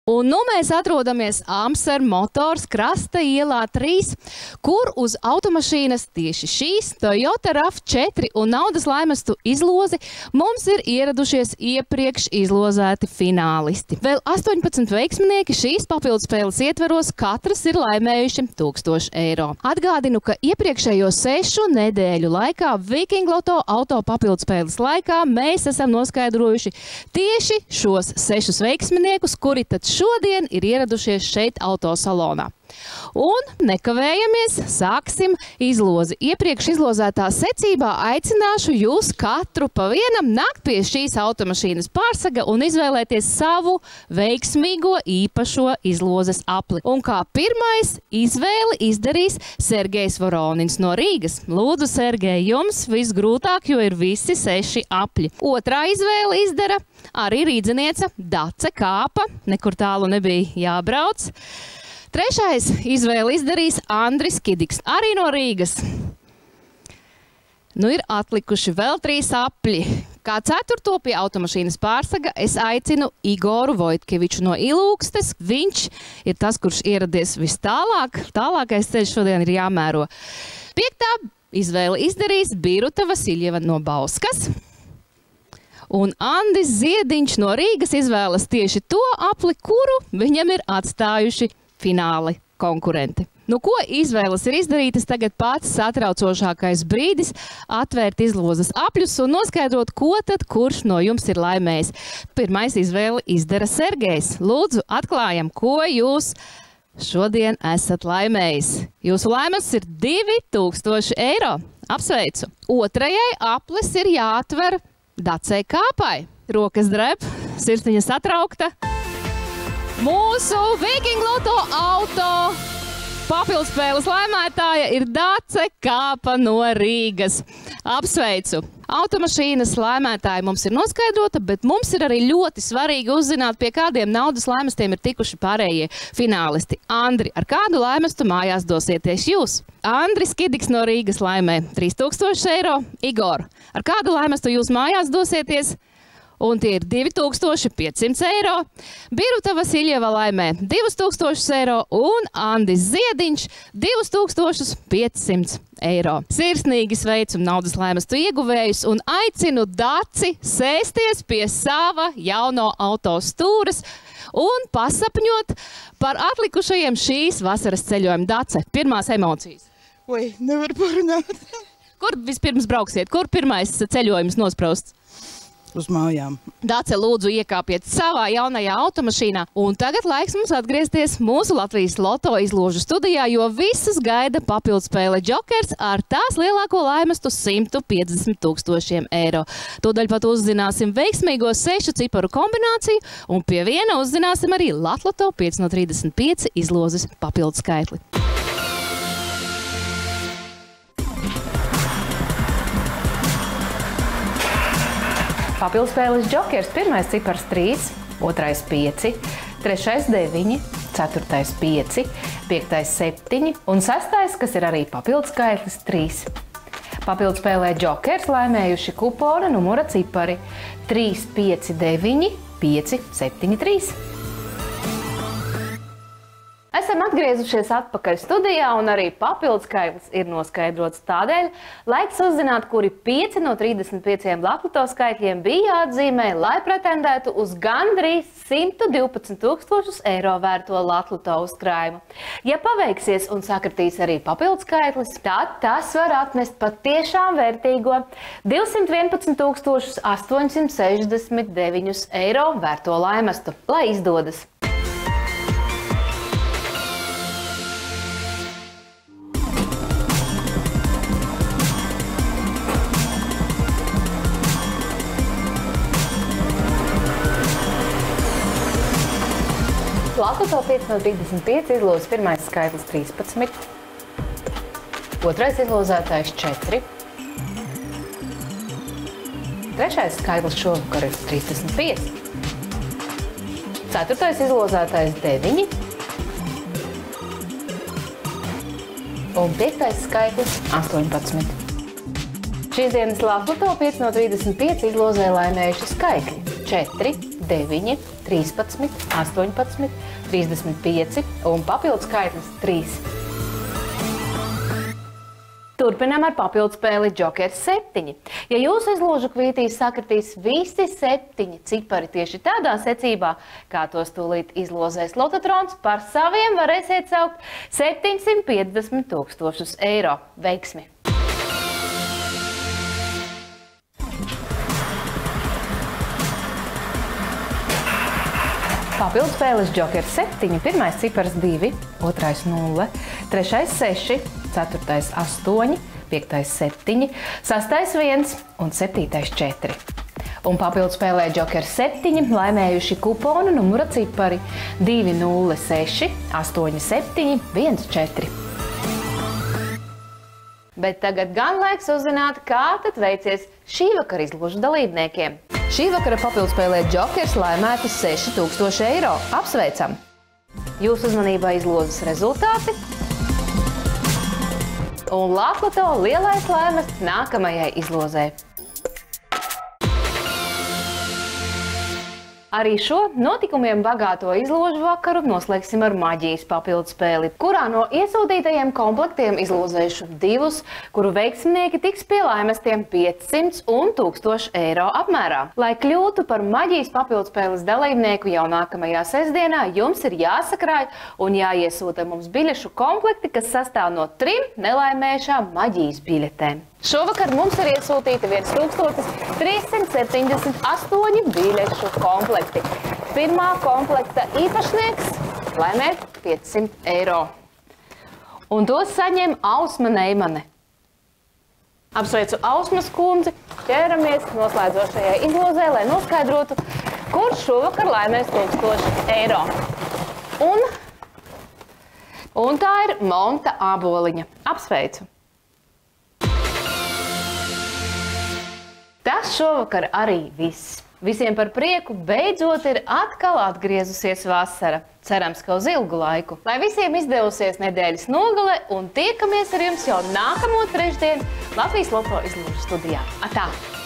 Un nu mēs atrodamies Amser Motors Krasta ielā 3, kur uz automašīnas tieši šīs Toyota RAV4 un naudas laimestu izlozi mums ir ieradušies iepriekš izlozēti finālisti. Vēl 18 veiksminieki šīs papildspēles ietveros katrs ir laimējuši 1000 eiro. Atgādinu, ka iepriekšējo 6 nedēļu laikā Viking Loto auto papildspēles laikā mēs esam noskaidrojuši tieši šos 6 veiksminiekus, kuri tad šodien ir ieradušies šeit autosalonā. Un nekavējamies, sāksim izlozi. Iepriekš izlozētā secībā aicināšu jūs katru pa vienam nākt pie šīs automašīnas pārsaga un izvēlēties savu veiksmīgo īpašo izlozes apli. Un kā pirmais izvēli izdarīs Sergejs Voronins no Rīgas. Lūdzu, Sergej, jums visgrūtāk, jo ir visi 6 apļi. Otrā izvēle izdara arī rīdziniece Dace Kāpa. Nekur tālu nebija jābrauc. Trešais izvēli izdarīs Andris Kidiks, arī no Rīgas. Nu ir atlikuši vēl 3 apļi. Kā 4. pie automašīnas pārsaga es aicinu Igoru Vojtkeviču no Ilūkstes. Viņš ir tas, kurš ieradies vis tālāk. Tālākais ceļš šodien ir jāmēro. 5. izvēli izdarīs Biruta Vasiljeva no Bauskas. Un Andis Ziediņš no Rīgas izvēlas tieši to apli, kuru viņam ir atstājuši fināli konkurenti. Nu, ko izvēles ir izdarītas, tagad pats satraucošākais brīdis atvērt izlozes apļus un noskaidrot, ko tad kurš no jums ir laimējis. Pirmais izvēli izdara Sergejs. Lūdzu, atklājam, ko jūs šodien esat laimējis. Jūsu laimes ir 2000 eiro. Apsveicu! Otrajai aplis ir jāatver Dacei Kāpai. Rokas dreb, sirsniņa satraukta. Mūsu Viking Loto auto papildspēles laimētāja ir Dace Kāpa no Rīgas. Apsveicu! Automašīnas laimētāji mums ir noskaidrota, bet mums ir arī ļoti svarīgi uzzināt, pie kādiem naudas laimestiem ir tikuši pārējie finālisti. Andri, ar kādu laimestu mājās dosieties jūs? Andris Kidiks no Rīgas laimē 3000 eiro. Igor, ar kādu laimestu jūs mājās dosieties? Un tie ir 2500 eiro. Biruta Vasiljeva laimē 2000 eiro un Andis Ziediņš 2500 eiro. Sirsnīgi sveicu naudas laimestu ieguvējus un aicinu Daci sēsties pie sava jauno auto stūres un pasapņot par atlikušajiem šīs vasaras ceļojuma. Dace, pirmās emocijas. Oi, nevar parunāt. Kur vispirms brauksiet? Kur pirmais ceļojums nosprausts? Uz mājām. Dace, lūdzu, iekāpiet savā jaunajā automašīnā. Un tagad laiks mums atgriezties mūsu Latvijas Loto izložu studijā, jo visus gaida papildspēle Jokers ar tās lielāko laimestu 150 000 eiro. Tūdaļ pat uzzināsim veiksmīgo 6 ciparu kombināciju un pie viena uzzināsim arī Latloto 5 no 35 izlozes papildskaitli. Papildspēles Jokers, pirmais cipars 3, otrais 5, trešais 9, ceturtais 5, piektais 7 un sestais, kas ir arī papildskaitlis 3. Papildspēlē Jokers laimējuši kupona numura cipari 3, 5, 9, 5, 7, 3. Esam atgriezušies atpakaļ studijā un arī papildskaitlis ir noskaidrots. Tādēļ laiks uzzināt, kuri 5 no 35 Latloto skaitļiem bija jāatzīmē, lai pretendētu uz gandrīz 112 000 eiro vērto Latloto uzkrājumu. Ja paveiksies un sakritīs arī papildskaitlis, tad tas var atnest patiešām vērtīgo 211 869 eiro vērto laimestu. Lai izdodas! Latloto 5 no 35 izlozes pirmais skaitlis 13, otrais izlozētājs 4, trešais skaitlis šovakar ir 35, ceturtais izlozētājs 9 un piektais skaitlis 18. Šīs dienas Latloto 5 no 35 izlozē laimējuši skaitļi 4, 9, 13, 18, 35 un papildu skaitlis 3. Turpinām ar papildu spēli Jokers 7. Ja jūsu izložu kvītīs sakritīs visi 7 cipari tieši tādā secībā, kā tos tūlīt izlozēs Lototrons, par saviem varēsiet saukt 750 000 eiro. Veiksmi! Papildu spēles Jokers 7, pirmais cipars 2, otrais 0, trešais 6, ceturtais 8, piektais 7, sastais 1 un septītais 4. Un papildu spēlē Jokers 7 laimējuši kuponu numura cipari 206, 87, 14. Bet tagad gan laiks uzzināt, kā tad veicies šī vakara izložu dalībniekiem. Šī vakara papildu spēlē Jokers laimētu 6000 eiro. Apsveicam! Jūsu uzmanībā izlozes rezultāti. Un Lotto lielais laimes nākamajai izlozē. Arī šo notikumiem bagāto izložu vakaru noslēgsim ar maģijas papildu spēli, kurā no iesūtītajiem komplektiem izlozēšu 2, kuru veiksminieki tiks pie laimestiem 500 un 1000 eiro apmērā. Lai kļūtu par maģijas papildu spēles dalībnieku jau nākamajā sestdienā, jums ir jāsakrāj un jāiesūta mums biļešu komplekti, kas sastāv no 3 nelaimējušām maģijas biļetēm. Šovakar mums ir iesūtīti 1378 biļešu komplekti. Pirmā komplekta īpašnieks laimē 500 eiro. Un tos saņem Ausma Neimane. Apsveicu Ausmas kundzi, ķeramies noslēdzošajai izlozē, lai noskaidrotu, kurš šovakar laimēs 1000 eiro. Un tā ir Monta Āboliņa. Apsveicu! Tas šovakar arī viss. Visiem par prieku beidzot ir atkal atgriezusies vasara. Cerams, ka uz ilgu laiku. Lai visiem izdevusies nedēļas nogale un tiekamies ar jums jau nākamo trešdienu Latvijas Lotto izložu studijā. Atā!